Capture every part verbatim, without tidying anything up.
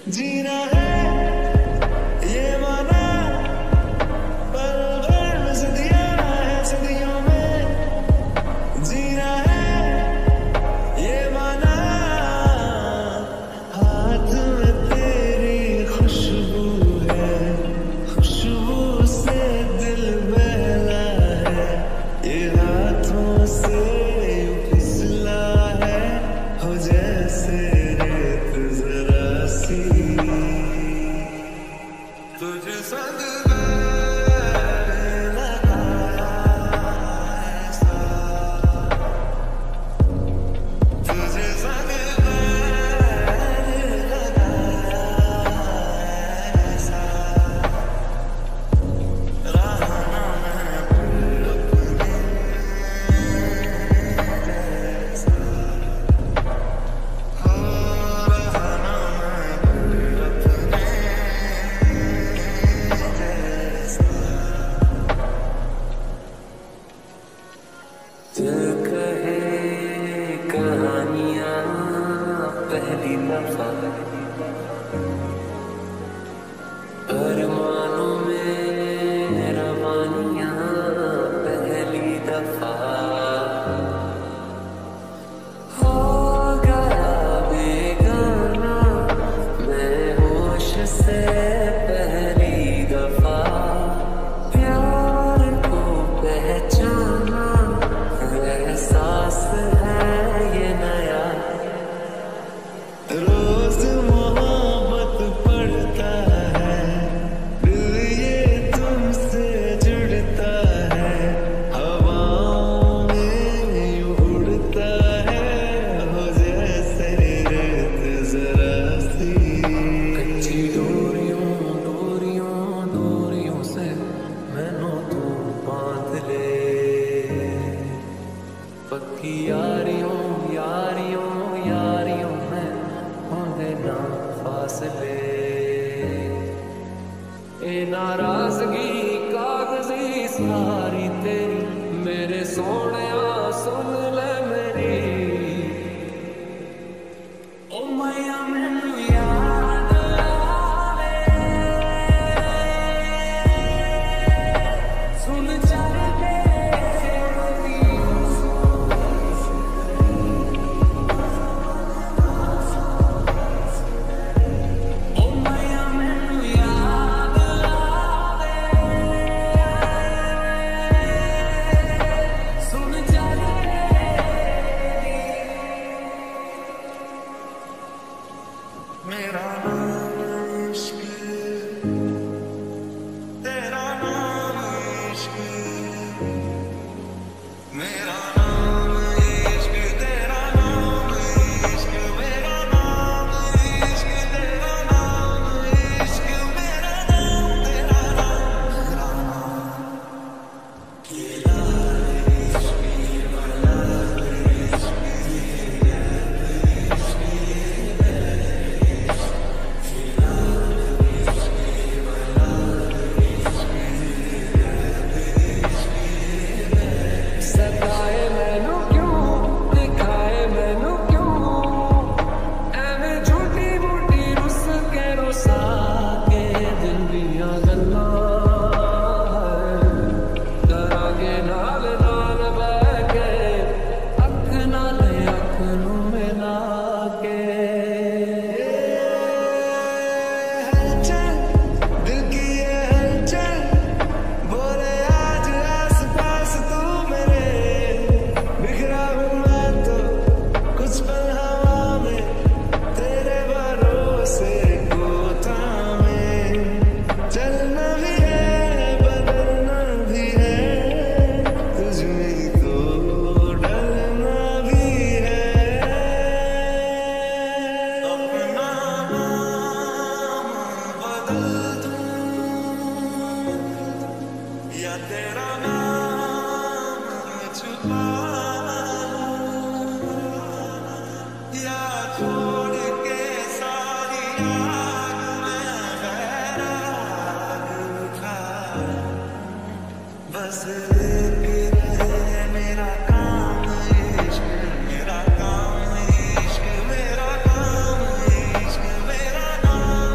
जीना है ये माना, पल भर सदियां है सदियों में जीना है ये माना। हाथ में तेरी खुशबू है, खुशबू से दिल बहला है, ये हाथों से यूं फिसला है, हो जैसे रेत जरा सी तुझे संग मैंने लगाया ऐसा, तुझे संग मैंने लगाया ऐसा, रहा ना मैं फिर अपने जैसा, हो रहा ना मैं फिर अपने जैसा। दिल कहे कहानियां पहली दफा, अरमानों में रवानियां पहली दफा, हो गया बेगाना मैं होश से पहली दफा, प्यार को पहचाना एहसास है ये नया, रोज मोहब्बत पड़ता है, दिल ये तुमसे जुड़ता है, हवाओं में यूं उड़ता है, हो जैसे रेत जरा सी। कच्ची डोरियों डोरियों डोरियों से मैनू तू बांध ले, पक्की यारियों यारियों यारियों में होंदे ना फासले, ए नाराजगी कागजी सारी तेरी मेरे सोहणिया सुन ले मेरी, ओ मैया मैनू याद आवे सुन चल मेरा नाम इश्क, तेरा नाम इश्क, मेरा नाम इश्क, तेरा नाम इश्क, मेरा नाम इश्क, तेरा नाम इश्क, मेरा नाम तेरा नाम मेरा नाम, ये लाल इश्क ये वाला इश्क ये इश्क सताए मैनू क्यों दिखाए मैनू क्यों, एवें झूठी मूठी रुस के रुसा के दिल दियां गल्लां करांगे नाल नाल बह के, अख नाल अख नूं मिला के। हलचल दिल की ये हलचल बोले आज आस पास तू मेरे, बिखरा हूँ मैं तो कुछ पल हवा में, तेरे भरोसे को थामे, चलना भी है बदलना भी है, तुझ में तो डलना भी है, अपना नाम बदल दूं या तेरा नाम छुपा लूं, या छोड़ के सारी आग में बैराग उठा, बस एक रहे मेरा काम इश्क, मेरा काम इश्क, मेरा काम इश्क, मेरा नाम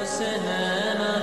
से नैना